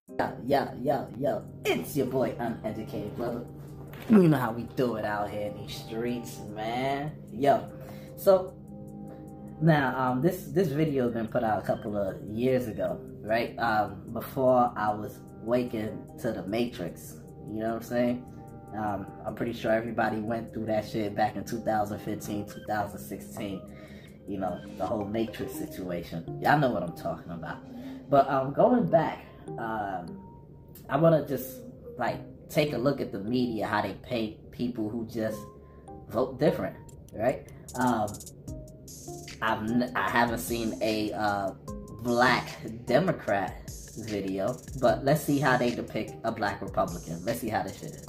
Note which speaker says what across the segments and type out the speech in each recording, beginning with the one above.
Speaker 1: Yo, it's your boy Uneducated Brother. You know how we do it out here in these streets, man. Yo, so now this video has been put out a couple of years ago, right? Before I was waking to the Matrix. You know what I'm saying? I'm pretty sure everybody went through that shit back in 2015, 2016. You know, the whole Matrix situation. Y'all know what I'm talking about. But going back, I want to just like take a look at the media, how they paint people who just vote different, right? I haven't seen a black Democrat video, but let's see how they depict a black Republican. Let's see how this shit is.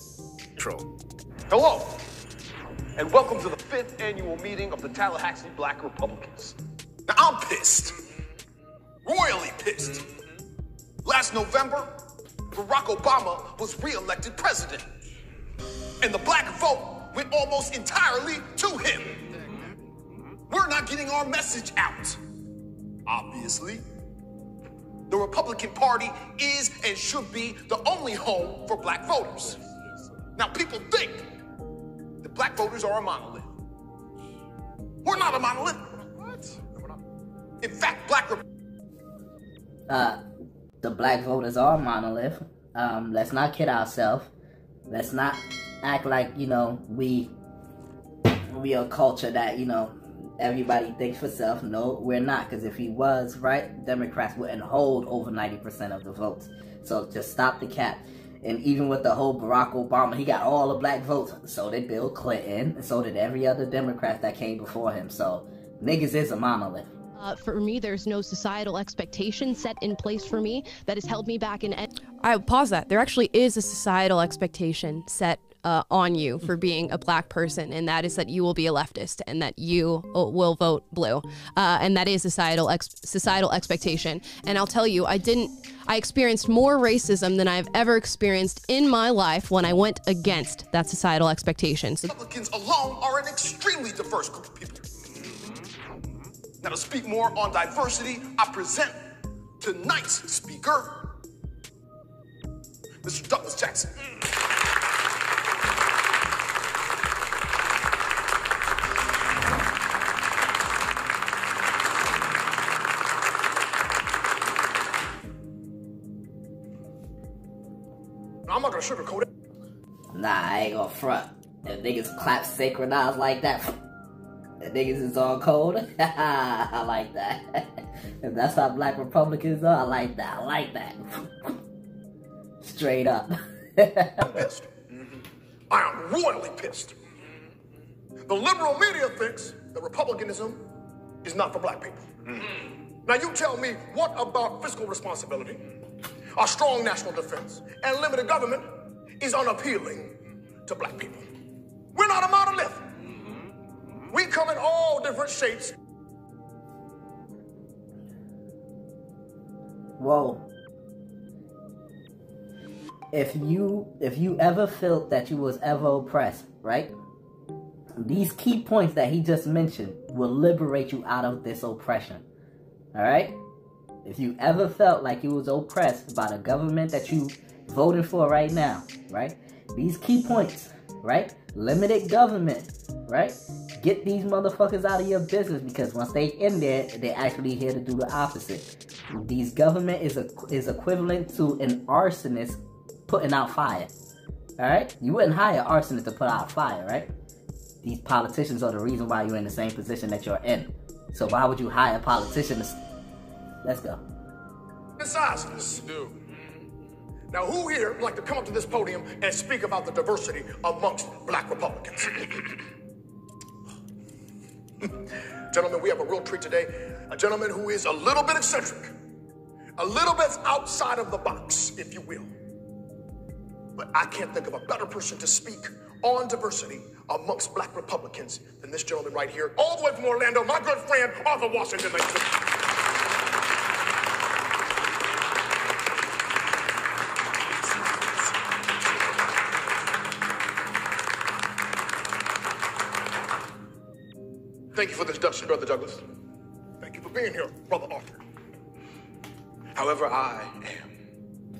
Speaker 2: Hello, and welcome to the 5th annual meeting of the Tallahassee Black Republicans. Now, I'm pissed. Royally pissed. Last November, Barack Obama was re-elected president, and the black vote went almost entirely to him. We're not getting our message out. Obviously, the Republican Party is and should be the only home for black voters. Now, people think that black voters are a monolith. We're not a monolith. What? No, we're not. In fact,
Speaker 1: the black voters are a monolith. Let's not kid ourselves. Let's not act like, you know, we are a culture that, you know, everybody thinks for self. No, we're not. Because if he was, right, Democrats wouldn't hold over 90% of the votes. So just stop the cap. And even with the whole Barack Obama, he got all the black votes. So did Bill Clinton. And so did every other Democrat that came before him. So niggas is a monolith.
Speaker 3: For me, there's no societal expectation set in place for me that has held me back in.
Speaker 4: I pause that. There actually is a societal expectation set on you for being a black person, and that is that you will be a leftist and that you will vote blue, and that is societal expectation. And I'll tell you, I experienced more racism than I've ever experienced in my life when I went against that societal expectation. So
Speaker 2: Republicans alone are an extremely diverse group of people. Now, to speak more on diversity, I present tonight's speaker, Mr. Douglas Jackson. Now, I'm not gonna sugarcoat it.
Speaker 1: Nah, I ain't gonna front. If niggas clap synchronized like that, the niggas is on code. I like that. If that's how black Republicans are, I like that. I like that. Straight up.
Speaker 2: I'm pissed. I am royally pissed. The liberal media thinks that Republicanism is not for black people. Now you tell me, what about fiscal responsibility, a strong national defense, and limited government is unappealing to black people? We're not a monolith. We come in all different shapes.
Speaker 1: Whoa. If you ever felt that you was ever oppressed, right? These key points that he just mentioned will liberate you out of this oppression. Alright? If you ever felt like you was oppressed by the government that you voted for right now, right? These key points, right? Limited government, right? Get these motherfuckers out of your business, because once they in there, they're actually here to do the opposite. These government is equivalent to an arsonist putting out fire. Alright? You wouldn't hire an arsonist to put out fire, right? These politicians are the reason why you're in the same position that you're in. So why would you hire a politician to... Let's go.
Speaker 2: Misogynist. Now, who here would like to come up to this podium and speak about the diversity amongst black Republicans? Gentlemen, we have a real treat today. A gentleman who is a little bit eccentric, a little bit outside of the box, if you will. But I can't think of a better person to speak on diversity amongst black Republicans than this gentleman right here, all the way from Orlando, my good friend, Arthur Washington. Thank you for the introduction, Brother Douglas. Thank you for being here, Brother Arthur. However, I am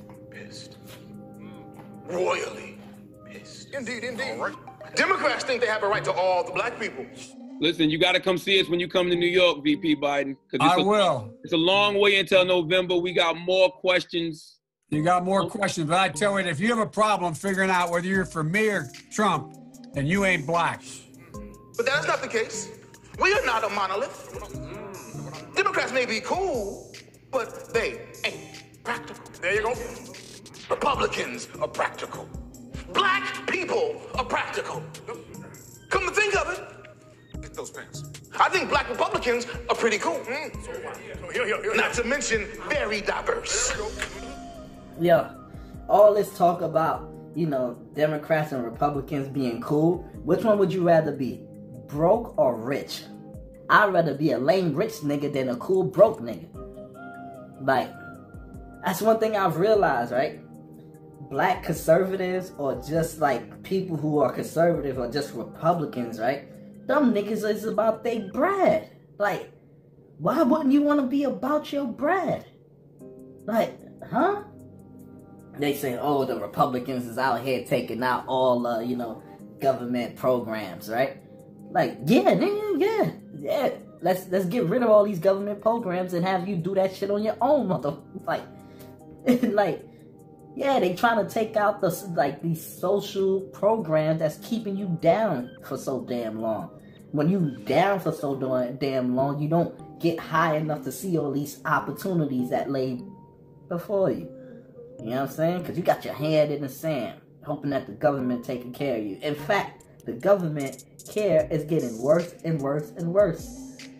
Speaker 2: pissed. Royally pissed. Indeed, indeed. All right. Democrats think they have a right to all the black people.
Speaker 5: Listen, you got to come see us when you come to New York, VP Biden.
Speaker 6: I will.
Speaker 5: It's a long way until November. We got more questions.
Speaker 6: You got more questions, but I tell you, if you have a problem figuring out whether you're for me or Trump, then you ain't black.
Speaker 2: But that's not the case. We are not a monolith. Democrats may be cool, but they ain't practical. There you go. Republicans are practical. Black people are practical. Come to think of it, get those pants. I think black Republicans are pretty cool. Not to mention very diverse.
Speaker 1: Yeah, all this talk about, you know, Democrats and Republicans being cool, which one would you rather be, broke or rich? I'd rather be a lame rich nigga than a cool broke nigga. Like, that's one thing I've realized, right? Black conservatives or just like people who are conservative or just Republicans, right? Them niggas is about they bread. Like, why wouldn't you want to be about your bread? Like, huh? They say, oh, the Republicans is out here taking out all, you know, government programs, right? Like, yeah, nigga, yeah. Let's get rid of all these government programs and have you do that shit on your own, like, like, yeah, they trying to take out the these social programs that's keeping you down for so damn long. When you down for so damn long, you don't get high enough to see all these opportunities that lay before you. You know what I'm saying? Because you got your head in the sand, hoping that the government taking care of you. In fact, the government care is getting worse and worse and worse.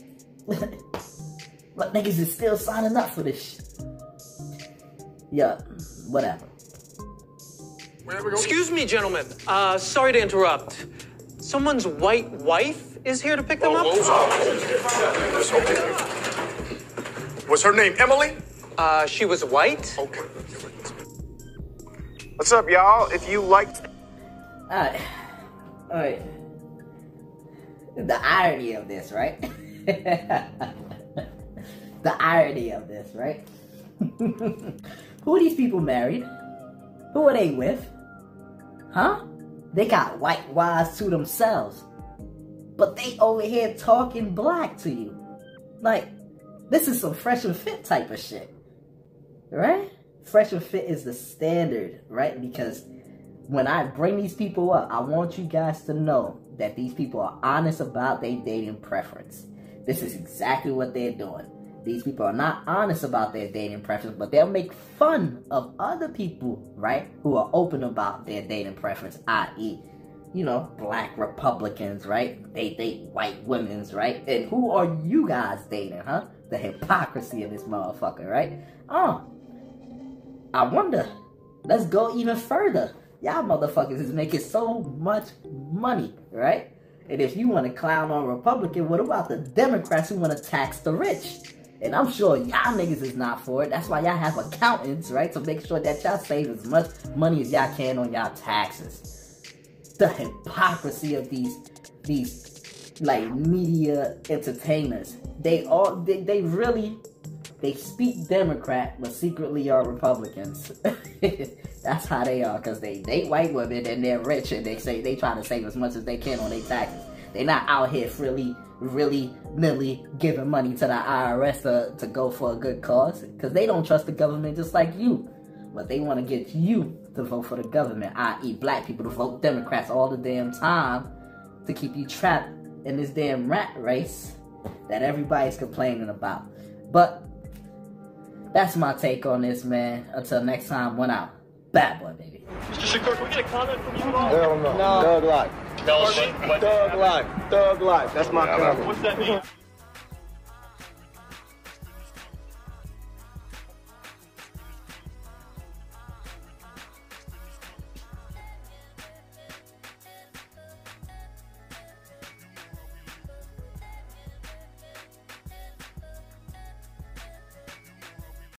Speaker 1: But niggas is still signing up for this shit. Yeah, whatever.
Speaker 7: Excuse me, gentlemen. Sorry to interrupt. Someone's white wife is here to pick them up?
Speaker 2: Was her name Emily?
Speaker 7: She was white?
Speaker 2: Okay. What's up, y'all? If you liked...
Speaker 1: Alright. The irony of this, right? The irony of this, right? Who are these people married? Who are they with? Huh? They got white wives to themselves. But they over here talking black to you. Like, this is some Fresh and Fit type of shit. Right? Fresh and Fit is the standard, right? Because when I bring these people up, I want you guys to know that these people are honest about their dating preference. This is exactly what they're doing. These people are not honest about their dating preference, but they'll make fun of other people, right, who are open about their dating preference, i.e., you know, black Republicans, right? They date white women's, right? And who are you guys dating, huh? The hypocrisy of this motherfucker, right? I wonder. Let's go even further. Y'all motherfuckers is making so much money, right? And if you want to clown on Republican, what about the Democrats who want to tax the rich? And I'm sure y'all niggas is not for it. That's why y'all have accountants, right? To make sure that y'all save as much money as y'all can on y'all taxes. The hypocrisy of these like media entertainers. They speak Democrat, but secretly are Republicans. That's how they are, because they date white women and they're rich and they say they try to save as much as they can on their taxes. They're not out here willy-nilly giving money to the IRS to go for a good cause, because they don't trust the government just like you. But they want to get you to vote for the government, i.e. black people to vote Democrats all the damn time to keep you trapped in this damn rat race that everybody's complaining about. But that's my take on this, man. Until next time, one out. Bad boy, baby.
Speaker 8: Mr. Shakur, can we get a comment from you all?
Speaker 9: Hell no. Thug life.
Speaker 8: Tell us what
Speaker 9: Thug life. Thug life. That's my comment.
Speaker 8: What's that mean?